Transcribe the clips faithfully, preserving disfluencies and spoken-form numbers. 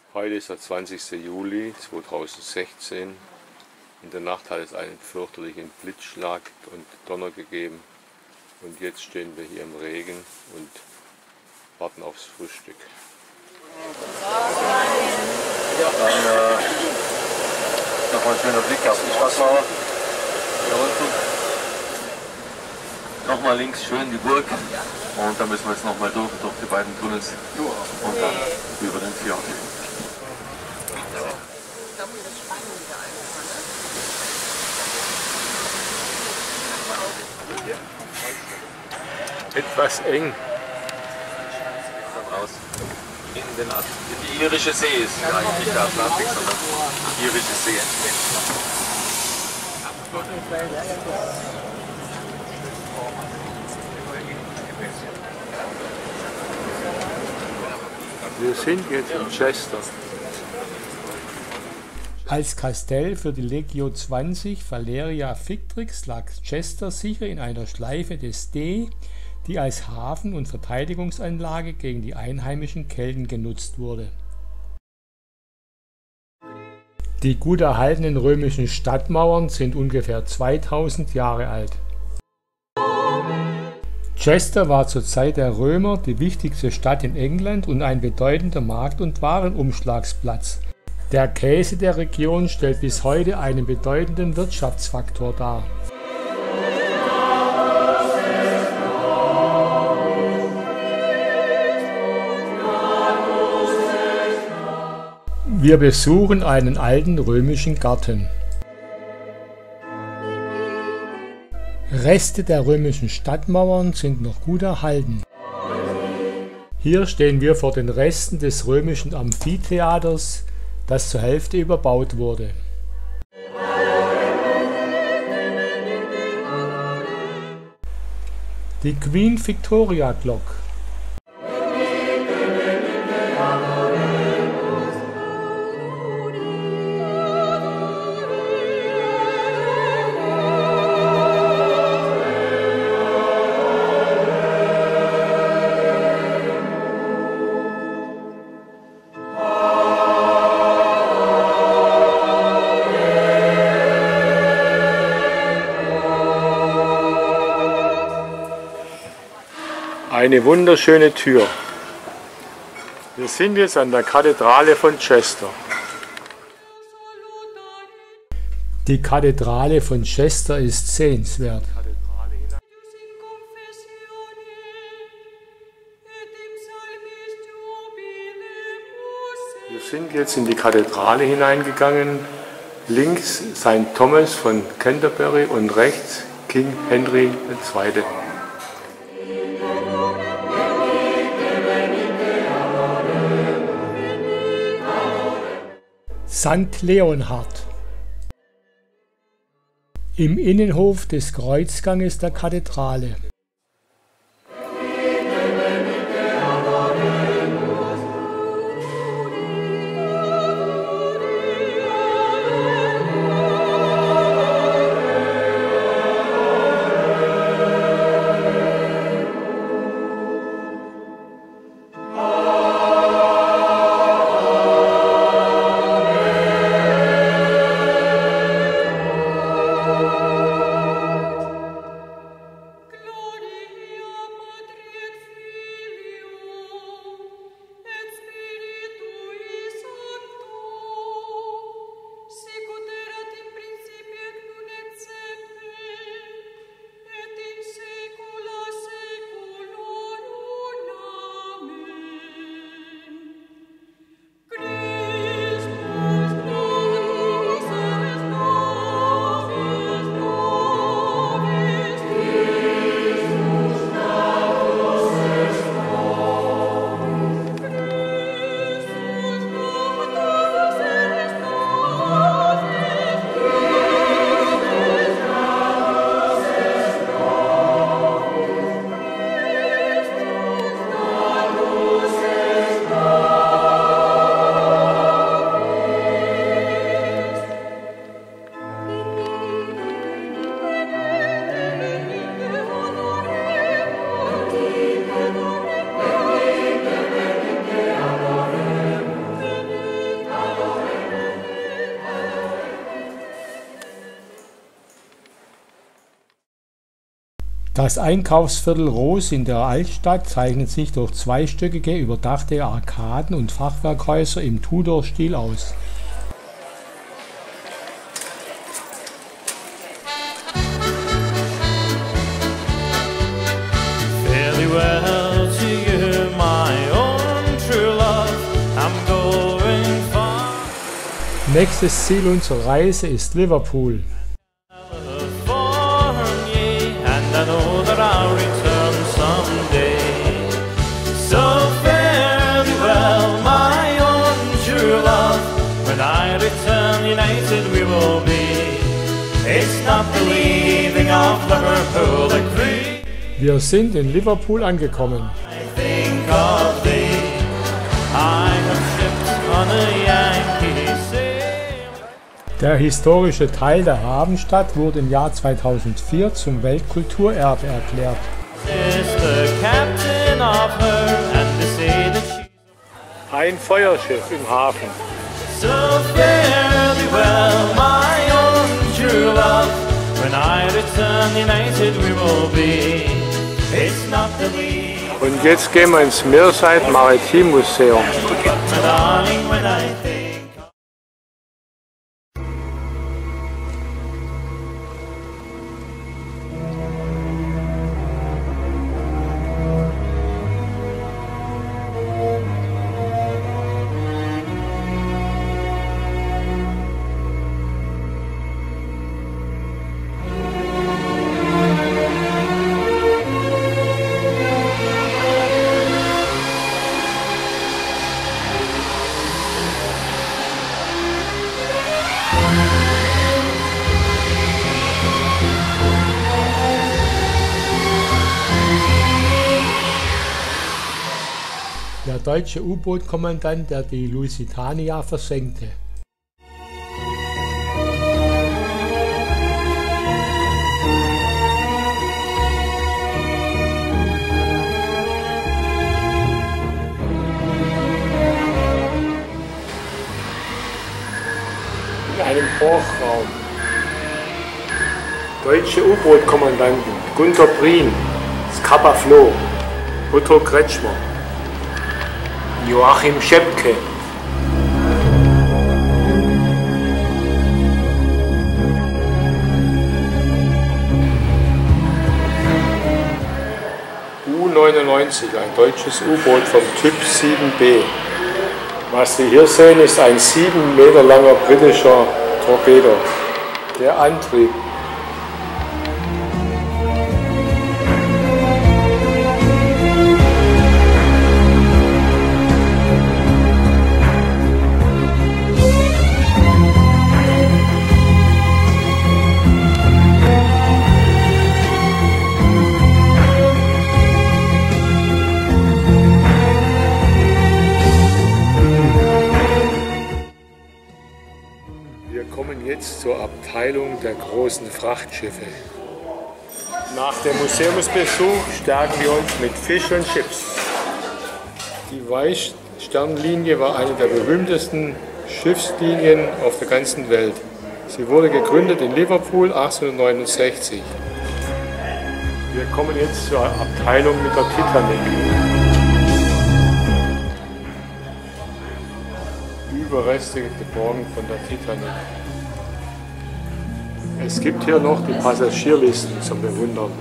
Heute ist der zwanzigste Juli zweitausendsechzehn. In der Nacht hat es einen fürchterlichen Blitzschlag und Donner gegeben. Und jetzt stehen wir hier im Regen und warten aufs Frühstück. Ja, dann äh, nochmal ein schöner Blick auf die Stadtmauer. Da unten. Nochmal links schön die Burg. Und dann müssen wir jetzt nochmal durch, durch die beiden Tunnels und dann über den Fjord. Etwas eng. Raus. In den Atlantik. Die Irische See ist gar nicht der Atlantik, sondern die Irische See entsteht. Wir sind jetzt in Chester. Als Kastell für die Legio zwanzig Valeria Victrix lag Chester sicher in einer Schleife des Dee, die als Hafen und Verteidigungsanlage gegen die einheimischen Kelten genutzt wurde. Die gut erhaltenen römischen Stadtmauern sind ungefähr zweitausend Jahre alt. Chester war zur Zeit der Römer die wichtigste Stadt in England und ein bedeutender Markt- und Warenumschlagsplatz. Der Käse der Region stellt bis heute einen bedeutenden Wirtschaftsfaktor dar. Wir besuchen einen alten römischen Garten. Reste der römischen Stadtmauern sind noch gut erhalten. Hier stehen wir vor den Resten des römischen Amphitheaters, das zur Hälfte überbaut wurde. Die Queen Victoria Clock. Eine wunderschöne Tür. Wir sind jetzt an der Kathedrale von Chester. Die Kathedrale von Chester ist sehenswert. Wir sind jetzt in die Kathedrale hineingegangen. Links Sankt Thomas von Canterbury und rechts King Henry der Zweite. Sankt Leonhard. Im Innenhof des Kreuzganges der Kathedrale. Das Einkaufsviertel Roos in der Altstadt zeichnet sich durch zweistöckige, überdachte Arkaden und Fachwerkhäuser im Tudor-Stil aus. Nächstes Ziel unserer Reise ist Liverpool. Wir sind in Liverpool angekommen. Der historische Teil der Hafenstadt wurde im Jahr zweitausendvier zum Weltkulturerbe erklärt. Ein Feuerschiff im Hafen. Und jetzt gehen wir ins Meerside Maritim Museum. Der deutsche U-Boot-Kommandant, der die Lusitania versenkte. In einem Hochraum. Deutsche U-Boot-Kommandanten Günter Prien, Scapa Flow, Otto Kretschmer, Joachim Schepke. U neunundneunzig, ein deutsches U-Boot vom Typ sieben B. Was Sie hier sehen, ist ein sieben Meter langer britischer Torpedo. Der Antrieb. Wir kommen jetzt zur Abteilung der großen Frachtschiffe. Nach dem Museumsbesuch stärken wir uns mit Fish und Chips. Die Weichsternlinie war eine der berühmtesten Schiffslinien auf der ganzen Welt. Sie wurde gegründet in Liverpool achtzehnhundertneunundsechzig. Wir kommen jetzt zur Abteilung mit der Titanic. Überreste geborgen von der Titanic. Es gibt hier noch die Passagierlisten zum Bewundern.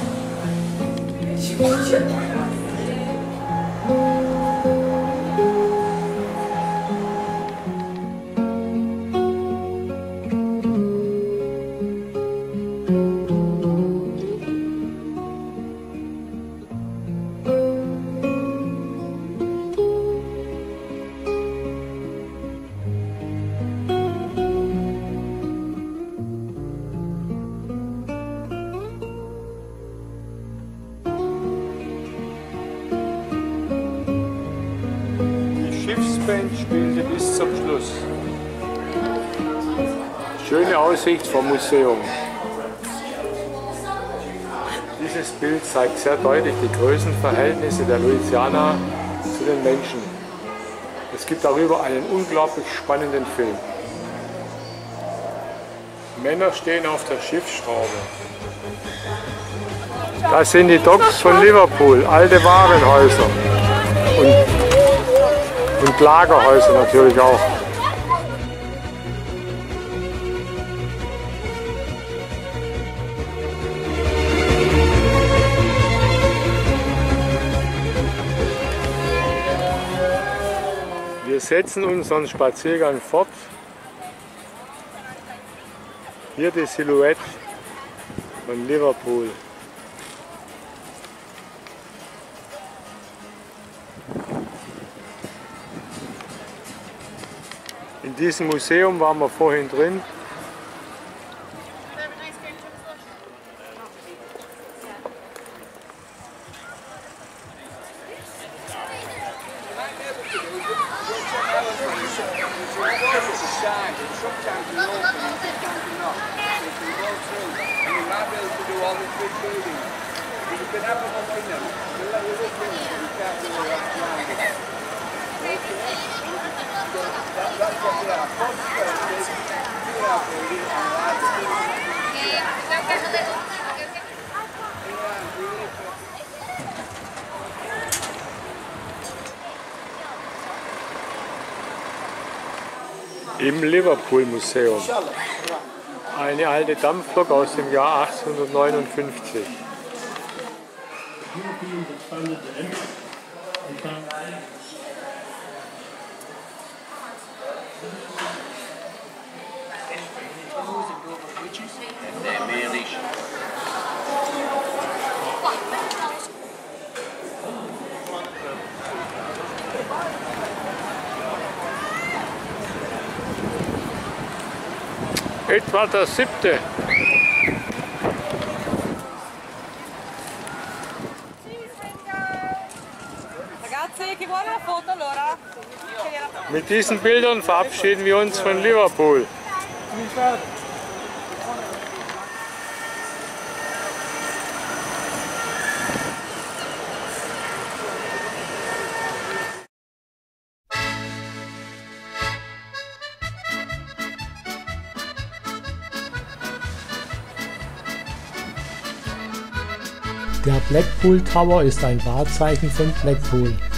Schiffsband spielte bis zum Schluss. Schöne Aussicht vom Museum. Dieses Bild zeigt sehr deutlich die Größenverhältnisse der Louisiana zu den Menschen. Es gibt darüber einen unglaublich spannenden Film. Männer stehen auf der Schiffsschraube. Das sind die Docks von Liverpool, alte Warenhäuser und, und Lagerhäuser natürlich auch. Wir setzen unseren Spaziergang fort. Hier die Silhouette von Liverpool. In diesem Museum waren wir vorhin drin. Im Liverpool Museum. Eine alte Dampflok aus dem Jahr achtzehnhundertneunundfünfzig. Etwa der siebte. Mit diesen Bildern verabschieden wir uns von Liverpool. Der Blackpool Tower ist ein Wahrzeichen von Blackpool.